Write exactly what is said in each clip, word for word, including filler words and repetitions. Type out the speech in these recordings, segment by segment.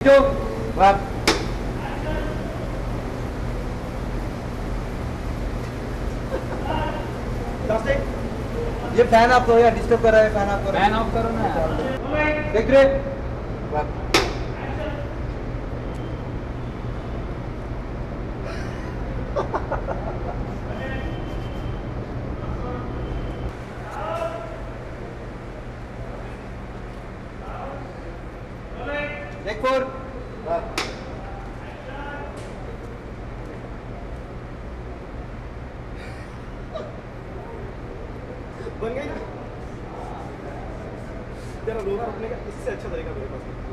जो वाह ये फैन ऑफ करो या डिस्टर्ब कर रहा है, फैन ऑफ करो। फैन ऑफ करो ना। देख रहे वाह देख फोर बन गई ना। तेरा रोना रखने का इससे अच्छा तरीका मेरे पास नहीं।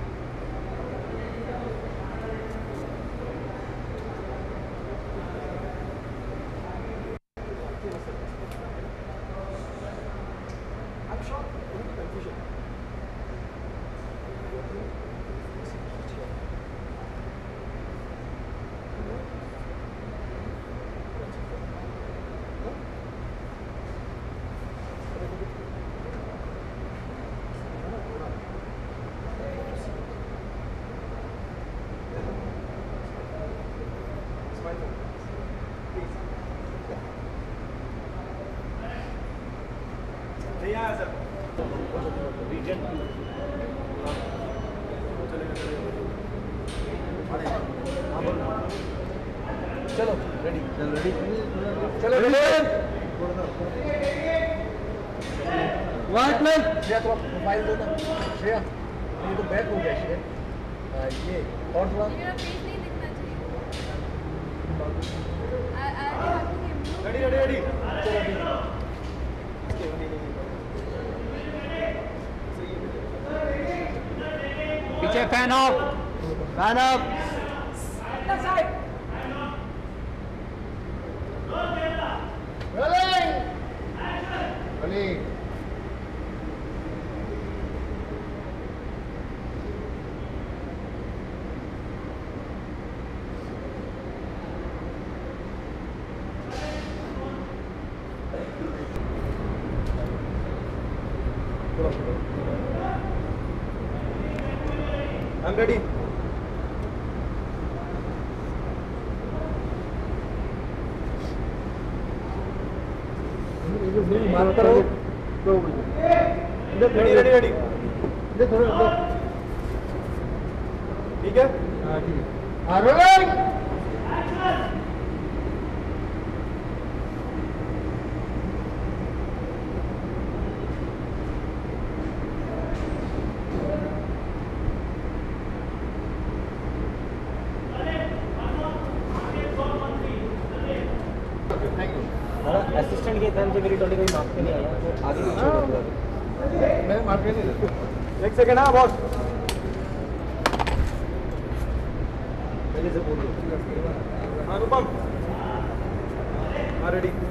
I'm shocked. Confusion. नहीं आया सर। रीजन चलो रेडी चलो रेडी चलो रेडी वन प्लस श्रेया थोड़ा मोबाइल दो ना श्रेया ये तो बैक हो गया श्रेया ये और थोड़ा मेरा फेस नहीं दिखना चाहिए। रेडी रेडी रेडी चलो पीछे fan off. Fan off rolling rolling I'm ready. मार करो रेडी रेडी रेडी इधर थोड़ा इधर ठीक है। हां ठीक है हां रोलिंग असिस्टेंट के कारण से मेरी टोली कोई मार्क पे नहीं आया तो आगे पीछे हो गया। मैं मार के नहीं देता एक सेकंड हाँ बॉस। पहले से बोलो। हाँ अनुपम हाँ रेडी।